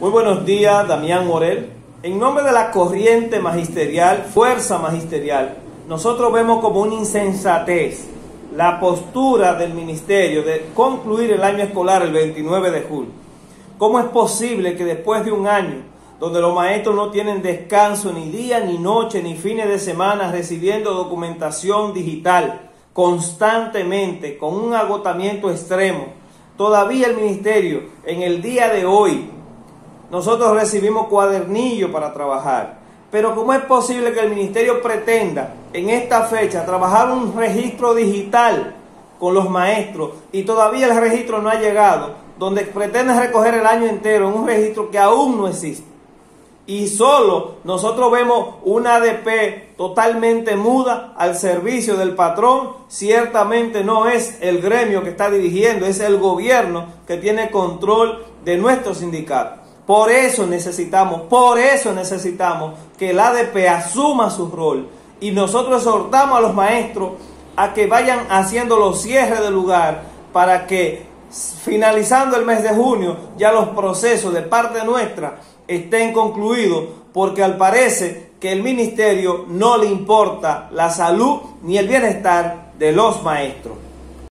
Muy buenos días, Damián Morel. En nombre de la corriente magisterial, fuerza magisterial, nosotros vemos como una insensatez la postura del ministerio de concluir el año escolar el 29 de julio. ¿Cómo es posible que después de un año donde los maestros no tienen descanso ni día, ni noche, ni fines de semana, recibiendo documentación digital constantemente, con un agotamiento extremo, todavía el ministerio en el día de hoy, nosotros recibimos cuadernillos para trabajar? Pero ¿cómo es posible que el ministerio pretenda en esta fecha trabajar un registro digital con los maestros y todavía el registro no ha llegado, donde pretende recoger el año entero en un registro que aún no existe? Y solo nosotros vemos una ADP totalmente muda al servicio del patrón. Ciertamente no es el gremio que está dirigiendo, es el gobierno que tiene control de nuestro sindicato. Por eso necesitamos que el ADP asuma su rol, y nosotros exhortamos a los maestros a que vayan haciendo los cierres del lugar para que finalizando el mes de junio ya los procesos de parte nuestra estén concluidos, porque al parecer que el ministerio no le importa la salud ni el bienestar de los maestros.